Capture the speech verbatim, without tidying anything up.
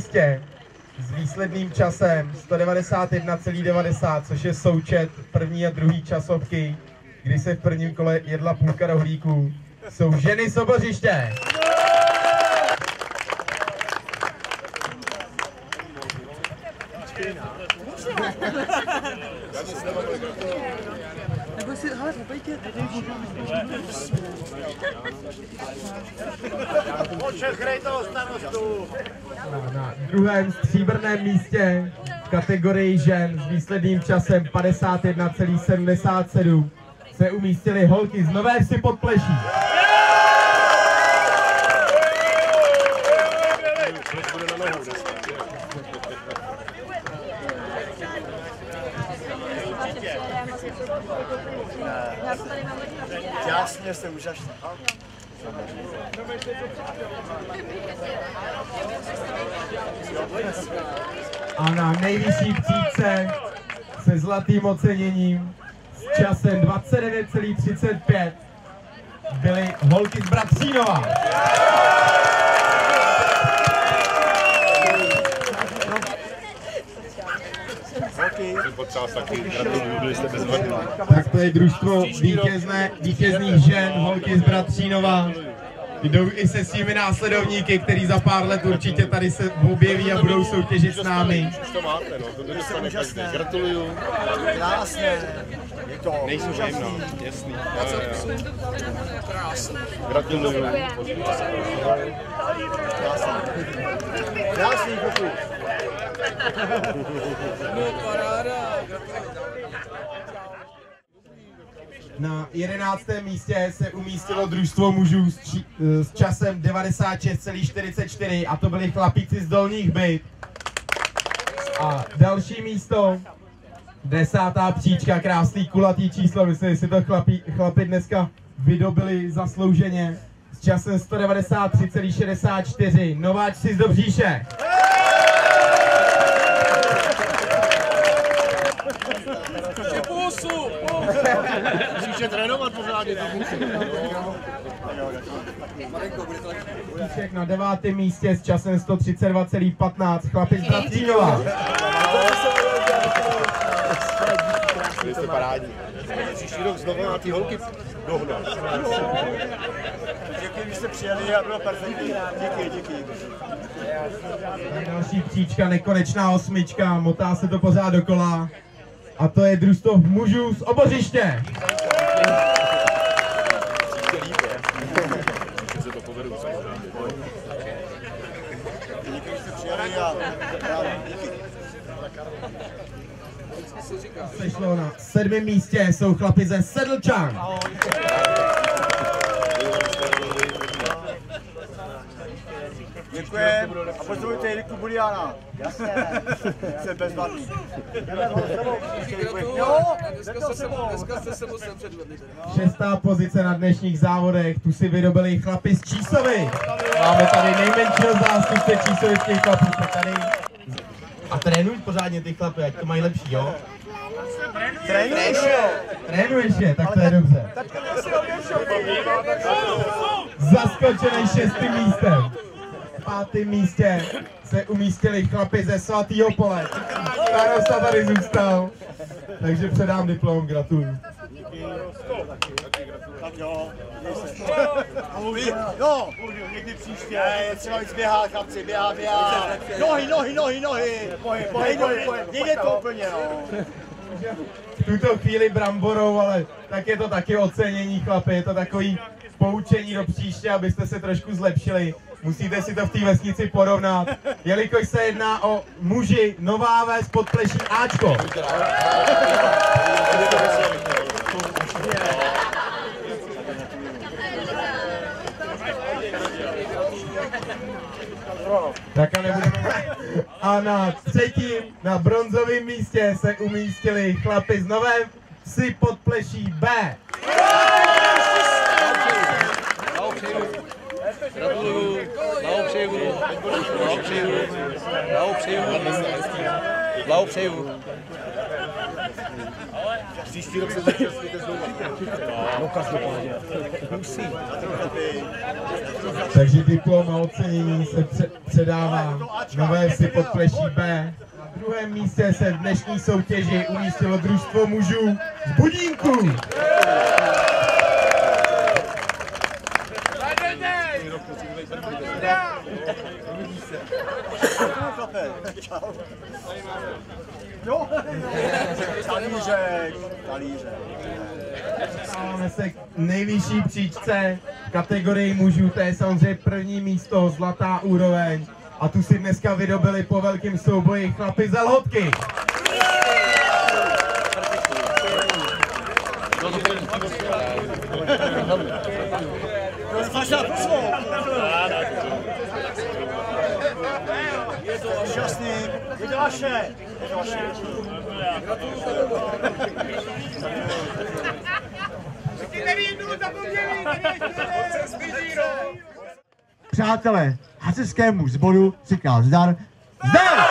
místě s výsledným časem sto devadesát jedna celá devadesát, což je součet první a druhý časovky, kdy se v prvním kole jedla půlka rohlíků, jsou ženy z Obořiště. Nebo si, hele, popejte, tady Počet hrej toho starostu. Na, na druhém stříbrném místě v kategorii žen s výsledným časem padesát jedna celá sedmdesát sedm se umístily holky z Nové Vsi pod Pleší. Jasně, jste úžasný. A na nejvyšší příčce se zlatým oceněním s časem dvacet devět celá třicet pět byly holky z Bratřínova. Tak to je družstvo vítězné, vítězných žen, holky z Bratřínova. Jdou i se svými následovníky, který za pár let určitě tady se objeví a budou soutěžit s námi. Už to máte, no, to dostane každý. Gratuluju. Krásné. Je to úžasný. Jasný. Gratuluju. Krásný, kuku. Na jedenáctém místě se umístilo družstvo mužů s, či, s časem devadesát šest celá čtyřicet čtyři a to byli chlapíci z Dolních Byt. A další místo, desátá příčka, krásný kulatý číslo, myslím, že si to chlapi, chlapi dneska vydobili zaslouženě. S časem sto devadesát tři celá šedesát čtyři, nováčci z Dobříše. Musíš je trénovat pořádně, to musí. Píšek na devátém místě s časem sto třicet dva celá patnáct, chlapi z Bratřínova. Vy jste parádní. Příští rok znovu na ty holky dohnat. Děkuji, že jste přijeli a bylo perfektní. Díky, díky. Další příčka, nekonečná osmička, motá se to pořád dokola. A to je družstvo mužů z Obořiště. Sešlo na sedmém místě jsou chlapi ze Sedlčan. Děkujeme a pozdravujte Jiriku Buliana. Jasně, jsem bezvadný. Dneska jste se musel předvedli. Šestá pozice na dnešních závodech, tu si vydobili chlapi z Čísovy. Máme tady nejmenšího zástupce čísovických chlapů. Tady. A trénuj pořádně ty chlapy, ať to mají lepší, jo? Trénuješ? Trénuješ je, tak to je dobře. Zaskočený šestým místem. V pátém místě se umístili chlapi ze Svatýho Pole. Starosta tady zůstal, takže předám diplom, gratuluju. Tak jo, no, někdy příště, třeba víc běhá, chlapci, běhá, běhá. Nohy, nohy, nohy, nohy. Pohyb, pohyb, pohyb. Nejde to úplně, no. V tuto chvíli bramborou, ale tak je to taky ocenění, chlapi, je to takový poučení do příště, abyste se trošku zlepšili. Musíte si to v té vesnici porovnat, jelikož se jedná o muži Nová Ves pod Pleší Ačko. Tak a nebudeme. A na třetím, na bronzovém místě se umístili chlapi z Nové Vsi pod Pleší B. Gratuluju, blahopřeju, blahopřeju, blahopřeju, blahopřeju. Příští rok se zúčastníte znovu. No každopádně. Musí. Takže diplom a ocenění se pře- předává Nové Vsi Podpleší B. Na druhém místě se v dnešní soutěži umístilo družstvo mužů z Budínku. Talířek, talířek. Dostáváme se k nejvyšší příčce v kategorii mužů, to je samozřejmě první místo, zlatá úroveň. A tu si dneska vydobili po velkém souboji chlapi z Lhotky. Šťastný, je to vaše. Je to vaše. Přátelé, hasičskému sboru říká zdar. Zdar!